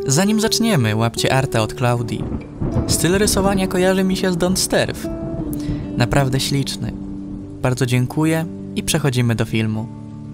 Zanim zaczniemy, łapcie artę od Klaudii. Styl rysowania kojarzy mi się z Don't Starve. Naprawdę śliczny. Bardzo dziękuję i przechodzimy do filmu.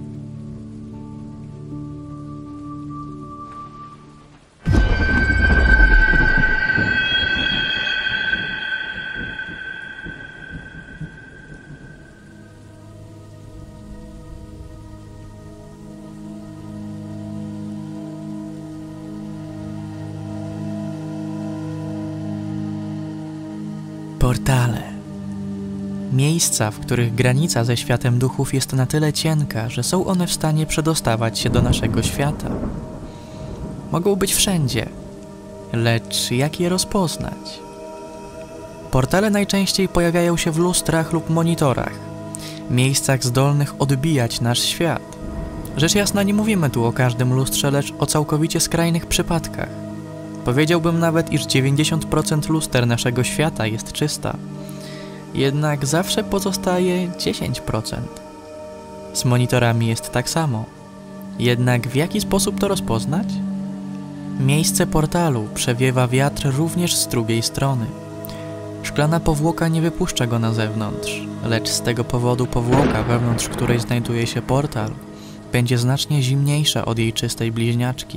Portale. Miejsca, w których granica ze światem duchów jest na tyle cienka, że są one w stanie przedostawać się do naszego świata. Mogą być wszędzie, lecz jak je rozpoznać? Portale najczęściej pojawiają się w lustrach lub monitorach, miejscach zdolnych odbijać nasz świat. Rzecz jasna, nie mówimy tu o każdym lustrze, lecz o całkowicie skrajnych przypadkach. Powiedziałbym nawet, iż 90% luster naszego świata jest czysta. Jednak zawsze pozostaje 10%. Z monitorami jest tak samo. Jednak w jaki sposób to rozpoznać? Miejsce portalu przewiewa wiatr również z drugiej strony. Szklana powłoka nie wypuszcza go na zewnątrz, lecz z tego powodu powłoka, wewnątrz której znajduje się portal, będzie znacznie zimniejsza od jej czystej bliźniaczki.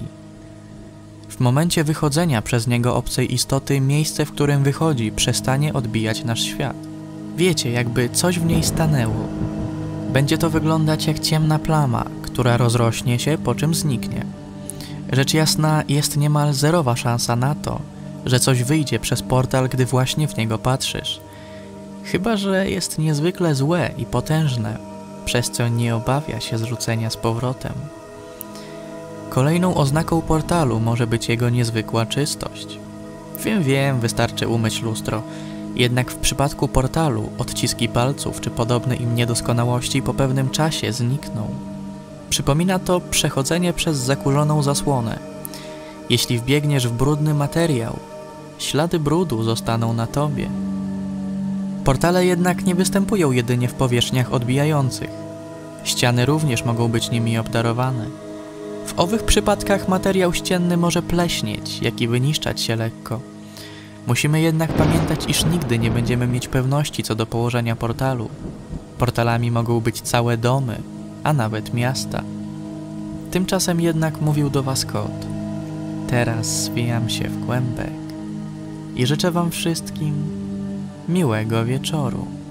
W momencie wychodzenia przez niego obcej istoty, miejsce, w którym wychodzi, przestanie odbijać nasz świat. Wiecie, jakby coś w niej stanęło. Będzie to wyglądać jak ciemna plama, która rozrośnie się, po czym zniknie. Rzecz jasna, jest niemal zerowa szansa na to, że coś wyjdzie przez portal, gdy właśnie w niego patrzysz. Chyba że jest niezwykle złe i potężne, przez co nie obawia się zrzucenia z powrotem. Kolejną oznaką portalu może być jego niezwykła czystość. Wiem, wystarczy umyć lustro, jednak w przypadku portalu odciski palców czy podobne im niedoskonałości po pewnym czasie znikną. Przypomina to przechodzenie przez zakurzoną zasłonę. Jeśli wbiegniesz w brudny materiał, ślady brudu zostaną na tobie. Portale jednak nie występują jedynie w powierzchniach odbijających. Ściany również mogą być nimi obdarowane. W owych przypadkach materiał ścienny może pleśnieć, jak i wyniszczać się lekko. Musimy jednak pamiętać, iż nigdy nie będziemy mieć pewności co do położenia portalu. Portalami mogą być całe domy, a nawet miasta. Tymczasem jednak mówił do was kot. Teraz zwijam się w kłębek i życzę wam wszystkim miłego wieczoru.